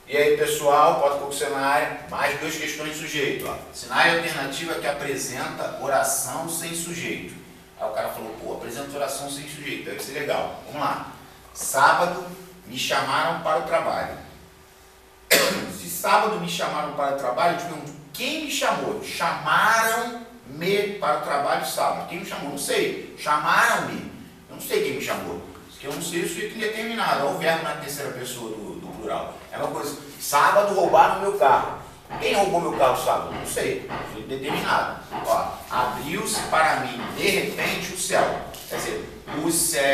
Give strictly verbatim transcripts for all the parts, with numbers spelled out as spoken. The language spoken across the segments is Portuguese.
E aí, pessoal, pode concurso na área, mais duas questões de sujeito. Ó. Cenário alternativa que apresenta oração sem sujeito. Aí o cara falou, pô, apresenta oração sem sujeito, deve ser legal. Vamos lá. Sábado me chamaram para o trabalho. Se sábado me chamaram para o trabalho, eu te pergunto, quem me chamou? Chamaram-me para o trabalho sábado. Quem me chamou? Não sei. Chamaram-me. Eu não sei quem me chamou. Porque eu não sei o sujeito indeterminado. Olha o verbo na terceira pessoa do, do plural. É uma coisa. Sábado roubaram meu carro. Quem roubou meu carro sábado? Não sei. Sujeito determinado. Ó, abriu-se para mim, de repente, o céu. Quer dizer, o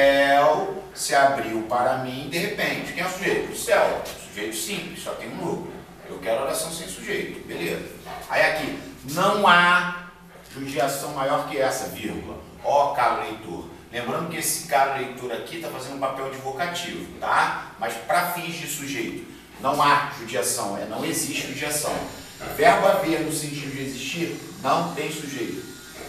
céu se abriu para mim, de repente. Quem é o sujeito? O céu. Sujeito simples, só tem um núcleo. Eu quero oração sem sujeito. Beleza. Aí aqui, não há judiação maior que essa, vírgula. Ó, caro leitor. Lembrando que esse caro leitor aqui está fazendo um papel de vocativo, tá? Mas para fins de sujeito, não há judiação, é, não existe judiação. O verbo haver no sentido de existir, não tem sujeito.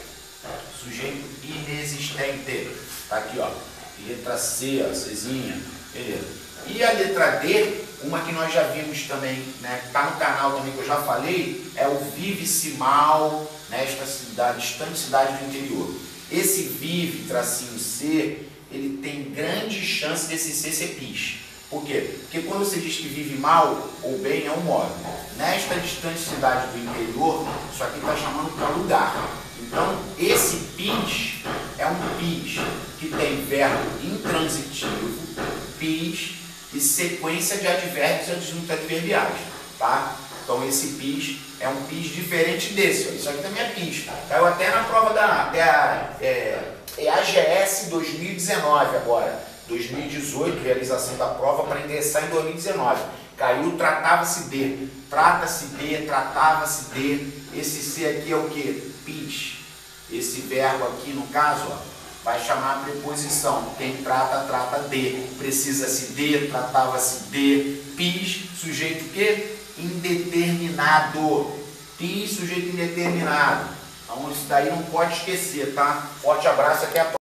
Sujeito inexistente. Tá aqui, ó. Letra C, ó, Czinha. Beleza. E a letra D, uma que nós já vimos também, né? Que tá no canal também, que eu já falei, é o vive-se mal nesta cidade, distante cidade do interior. Esse vive, tracinho C, ele tem grande chance desse C ser pis. Por quê? Porque quando você diz que vive mal ou bem, é um modo. Nesta distante cidade do interior, isso aqui está chamando para lugar. Então, esse pis é um pis que tem verbo intransitivo, pis, e sequência de advérbios e adjuntos adverbiais. Tá? Então, esse pis é um pis diferente desse. Ó. Isso aqui também é pis. Caiu até na prova da, da é, é A G S dois mil e dezenove agora. dois mil e dezoito, realização da prova para ingressar em dois mil e dezenove. Caiu, tratava-se de. Trata-se de, tratava-se de. Esse C aqui é o que? Pis. Esse verbo aqui, no caso, ó, vai chamar a preposição. Quem trata, trata de. Precisa-se de, tratava-se de. Pis, sujeito o quê? Indeterminado. Pis, sujeito indeterminado. Então, isso daí não pode esquecer, tá? Forte abraço, até a próxima.